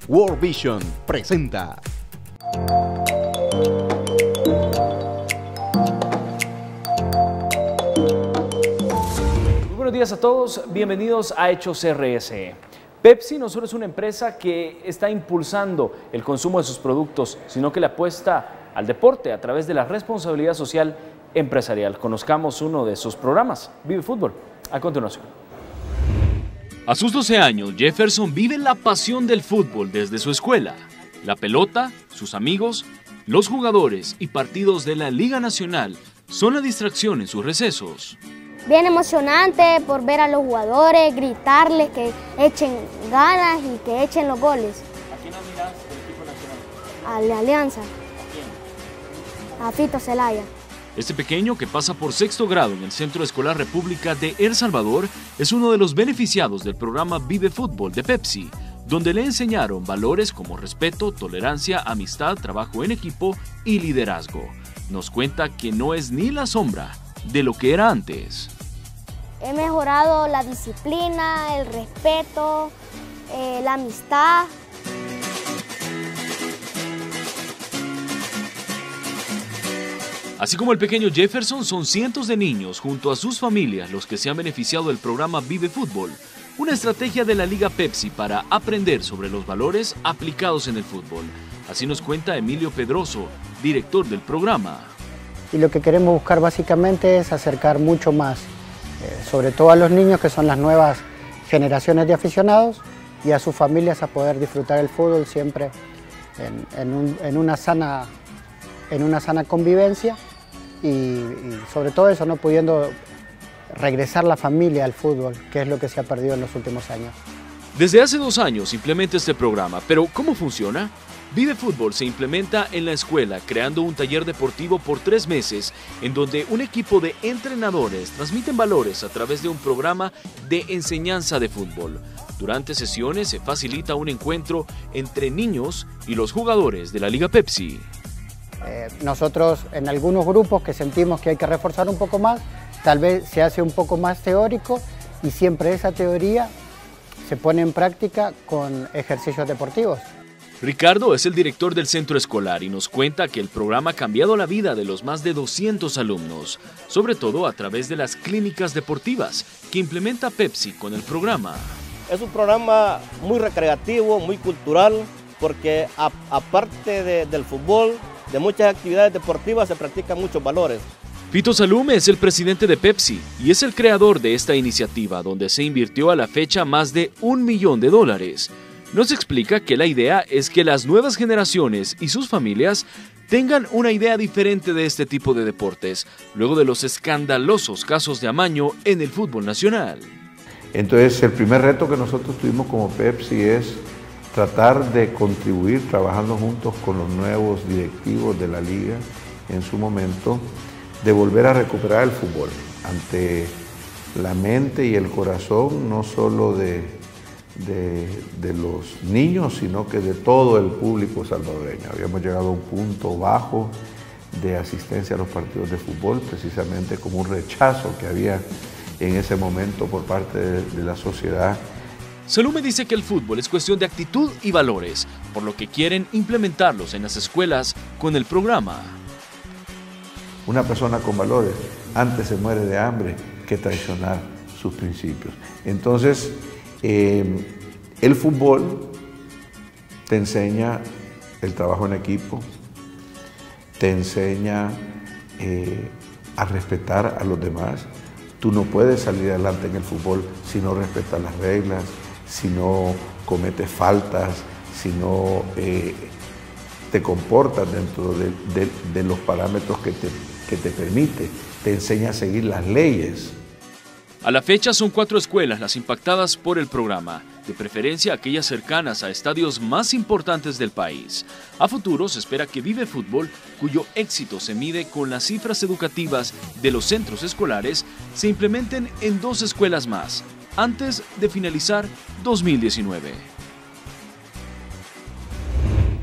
World Vision presenta. Muy buenos días a todos, bienvenidos a Hechos RS. Pepsi no solo es una empresa que está impulsando el consumo de sus productos, sino que le apuesta al deporte a través de la responsabilidad social empresarial. Conozcamos uno de sus programas, Vive Fútbol, a continuación. A sus 12 años, Jefferson vive la pasión del fútbol desde su escuela. La pelota, sus amigos, los jugadores y partidos de la Liga Nacional son la distracción en sus recesos. Bien emocionante por ver a los jugadores, gritarles que echen ganas y que echen los goles. ¿A quién admiras del equipo nacional? A la Alianza. ¿A quién? A Fito Zelaya. Este pequeño, que pasa por sexto grado en el Centro Escolar República de El Salvador, es uno de los beneficiados del programa Vive Fútbol de Pepsi, donde le enseñaron valores como respeto, tolerancia, amistad, trabajo en equipo y liderazgo. Nos cuenta que no es ni la sombra de lo que era antes. He mejorado la disciplina, el respeto, la amistad. Así como el pequeño Jefferson, son cientos de niños junto a sus familias los que se han beneficiado del programa Vive Fútbol, una estrategia de la Liga Pepsi para aprender sobre los valores aplicados en el fútbol. Así nos cuenta Emilio Pedroso, director del programa. Y lo que queremos buscar básicamente es acercar mucho más, sobre todo a los niños, que son las nuevas generaciones de aficionados, y a sus familias a poder disfrutar el fútbol siempre en una sana convivencia y sobre todo eso, no pudiendo regresar la familia al fútbol, que es lo que se ha perdido en los últimos años. Desde hace 2 años implementa este programa, pero ¿cómo funciona? Vive Fútbol se implementa en la escuela creando un taller deportivo por 3 meses en donde un equipo de entrenadores transmiten valores a través de un programa de enseñanza de fútbol. Durante sesiones se facilita un encuentro entre niños y los jugadores de la Liga Pepsi. Nosotros en algunos grupos que sentimos que hay que reforzar un poco más, tal vez se hace un poco más teórico y siempre esa teoría se pone en práctica con ejercicios deportivos. Ricardo es el director del centro escolar y nos cuenta que el programa ha cambiado la vida de los más de 200 alumnos, sobre todo a través de las clínicas deportivas que implementa Pepsi con el programa. Es un programa muy recreativo, muy cultural, porque aparte del fútbol, de muchas actividades deportivas se practican muchos valores. Fito Salume es el presidente de Pepsi y es el creador de esta iniciativa donde se invirtió a la fecha más de $1 millón. Nos explica que la idea es que las nuevas generaciones y sus familias tengan una idea diferente de este tipo de deportes, luego de los escandalosos casos de amaño en el fútbol nacional. Entonces, el primer reto que nosotros tuvimos como Pepsi es tratar de contribuir trabajando juntos con los nuevos directivos de la liga en su momento, de volver a recuperar el fútbol ante la mente y el corazón, no solo de los niños, sino que de todo el público salvadoreño. Habíamos llegado a un punto bajo de asistencia a los partidos de fútbol, precisamente como un rechazo que había en ese momento por parte de la sociedad. Salume dice que el fútbol es cuestión de actitud y valores, por lo que quieren implementarlos en las escuelas con el programa. Una persona con valores antes se muere de hambre que traicionar sus principios. Entonces, el fútbol te enseña el trabajo en equipo, te enseña a respetar a los demás. Tú no puedes salir adelante en el fútbol si no respetas las reglas, si no cometes faltas, si no te comportas dentro de los parámetros que te permite. Te enseña a seguir las leyes. A la fecha son 4 escuelas las impactadas por el programa, de preferencia aquellas cercanas a estadios más importantes del país. A futuro se espera que Vive Fútbol, cuyo éxito se mide con las cifras educativas de los centros escolares, se implementen en 2 escuelas más, antes de finalizar 2019.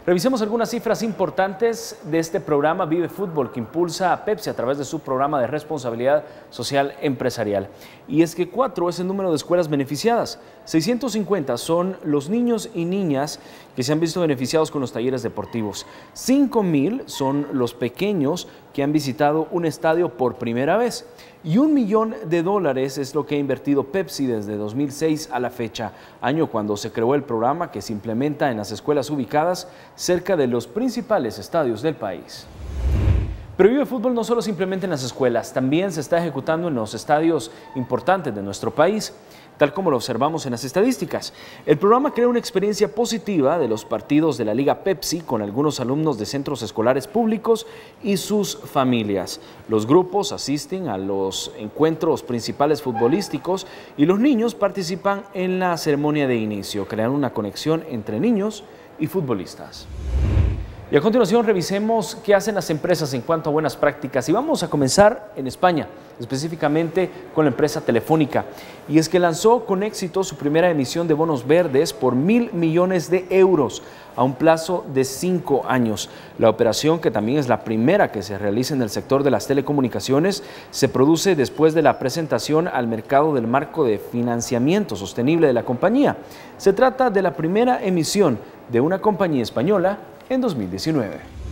Revisemos algunas cifras importantes de este programa Vive Fútbol que impulsa a Pepsi a través de su programa de responsabilidad social empresarial. Y es que 4 es el número de escuelas beneficiadas. 650 son los niños y niñas que se han visto beneficiados con los talleres deportivos. 5,000 son los pequeños que han visitado un estadio por primera vez. Y $1 millón es lo que ha invertido Pepsi desde 2006 a la fecha, año cuando se creó el programa que se implementa en las escuelas ubicadas cerca de los principales estadios del país. Pero Vive Fútbol no solo se implementa en las escuelas, también se está ejecutando en los estadios importantes de nuestro país, tal como lo observamos en las estadísticas. El programa crea una experiencia positiva de los partidos de la Liga Pepsi con algunos alumnos de centros escolares públicos y sus familias. Los grupos asisten a los encuentros principales futbolísticos y los niños participan en la ceremonia de inicio, creando una conexión entre niños y futbolistas. Y a continuación revisemos qué hacen las empresas en cuanto a buenas prácticas y vamos a comenzar en España, específicamente con la empresa Telefónica. Y es que lanzó con éxito su primera emisión de bonos verdes por 1.000 millones de euros a un plazo de 5 años. La operación, que también es la primera que se realiza en el sector de las telecomunicaciones, se produce después de la presentación al mercado del marco de financiamiento sostenible de la compañía. Se trata de la primera emisión de una compañía española en 2019.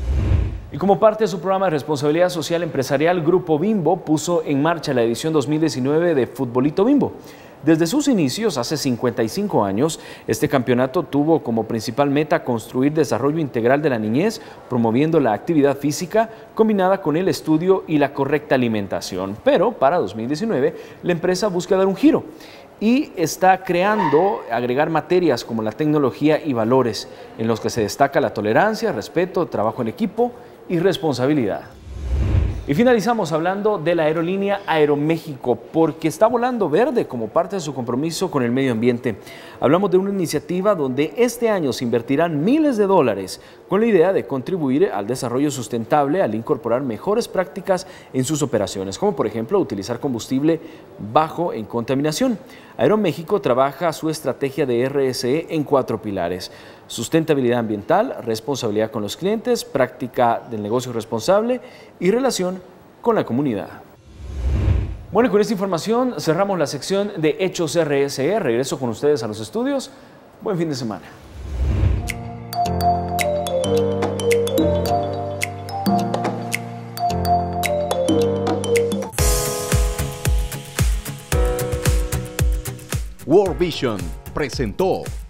Y como parte de su programa de responsabilidad social empresarial, Grupo Bimbo puso en marcha la edición 2019 de Futbolito Bimbo. Desde sus inicios, hace 55 años, este campeonato tuvo como principal meta construir desarrollo integral de la niñez, promoviendo la actividad física combinada con el estudio y la correcta alimentación. Pero para 2019, la empresa busca dar un giro y está creando, agregar materias como la tecnología y valores, en los que se destaca la tolerancia, respeto, trabajo en equipo y responsabilidad. Y finalizamos hablando de la aerolínea Aeroméxico, porque está volando verde como parte de su compromiso con el medio ambiente. Hablamos de una iniciativa donde este año se invertirán miles de dólares con la idea de contribuir al desarrollo sustentable al incorporar mejores prácticas en sus operaciones, como por ejemplo utilizar combustible bajo en contaminación. Aeroméxico trabaja su estrategia de RSE en 4 pilares: sustentabilidad ambiental, responsabilidad con los clientes, práctica del negocio responsable y relación con la comunidad. Bueno, y con esta información cerramos la sección de Hechos RSE. Regreso con ustedes a los estudios. Buen fin de semana. World Vision presentó